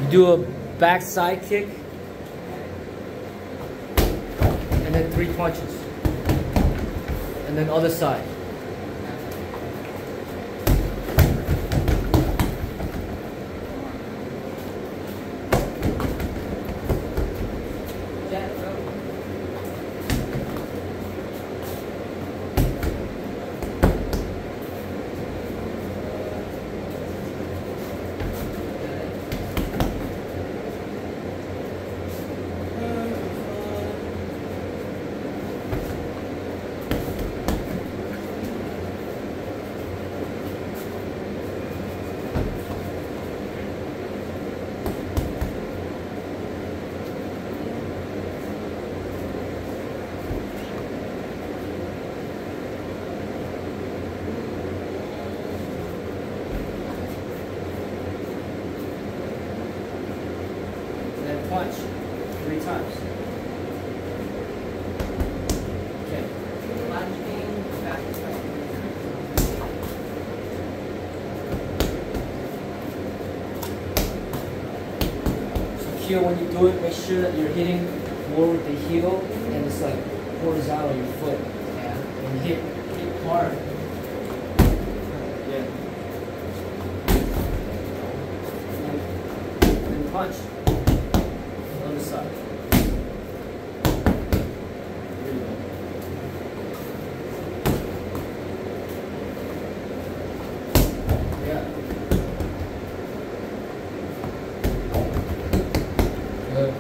do a back side kick, and then 3 punches, and then other side. Punch 3 times. Okay. So here, when you do it, make sure that you're hitting more with the heel and it's like horizontal your foot. Yeah. And hit hard. Yeah. And punch. Other side. Here you go. Yeah. Good.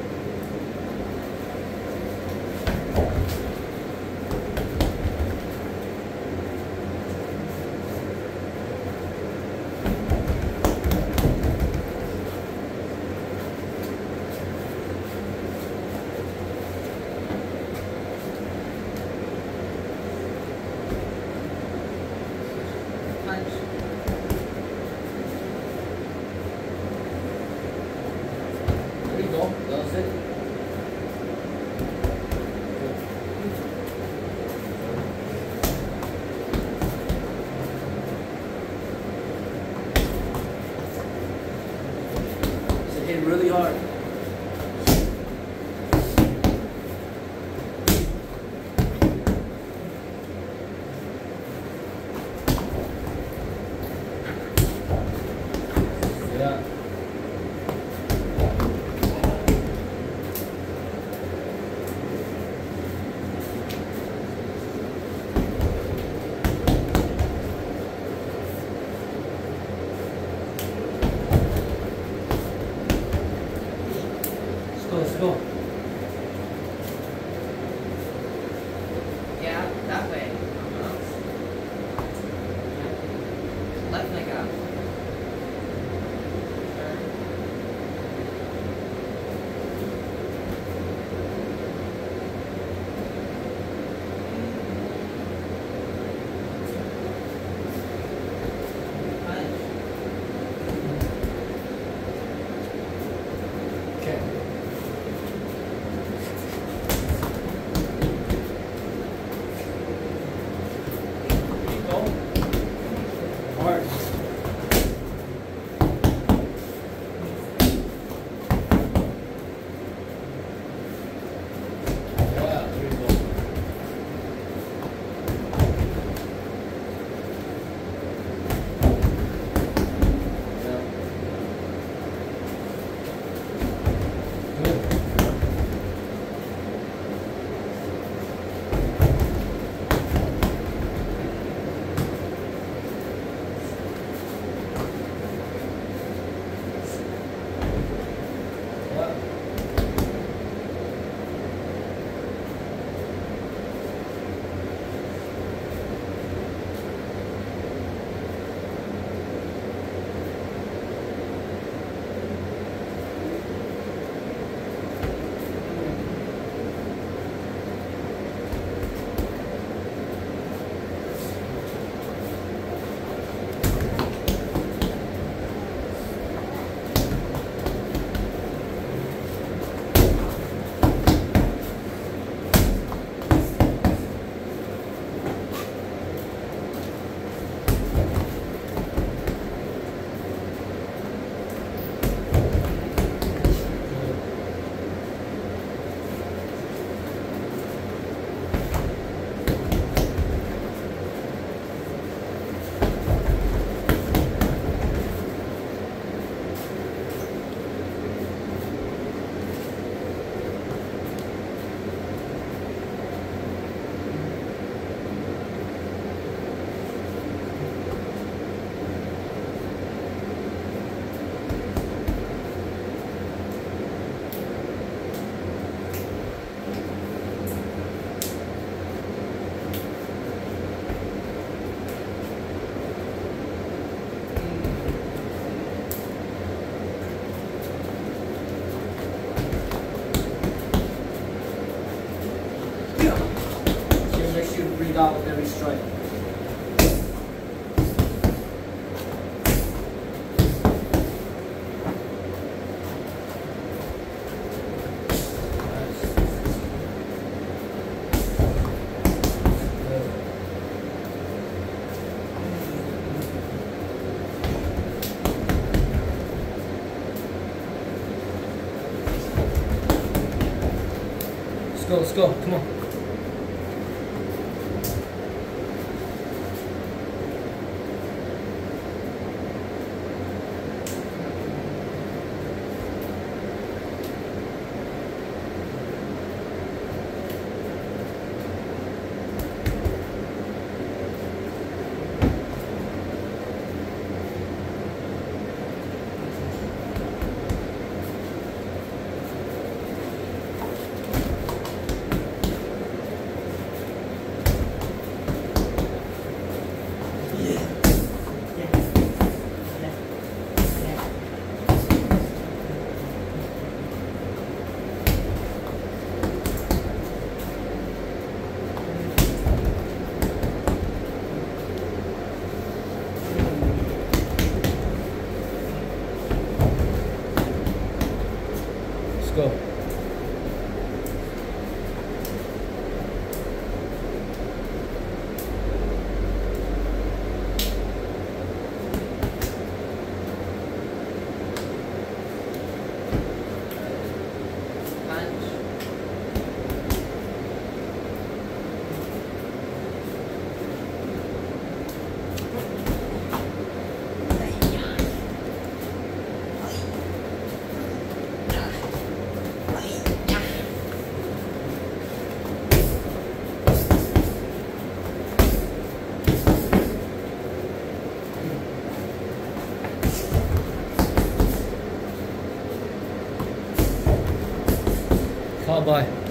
There you go. That was it. So hit really hard. Yeah. Let's go. Yeah, that way. Left leg up. Okay. it out with every strike. Let's go, come on. Go. Bye bye.